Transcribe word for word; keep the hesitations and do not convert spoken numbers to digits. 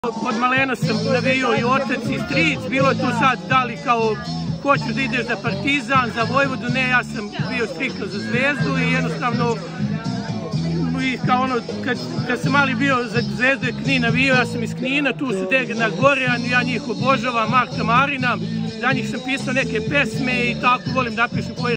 Od malena sam navijao i otac i stric, bilo je tu sad da li kao hoćeš da ideš za Partizan, za Vojvodu, ne, ja sam bio striktno za Zvezdu i jednostavno i kao ono, kad, kad sam mali bio za Zvezdu je Knin navijao, ja sam iz Knina, tu su Degna Gorjan, ja njih obožavam, Marka Marina, za njih sam pisao neke pesme i tako volim da pišem koje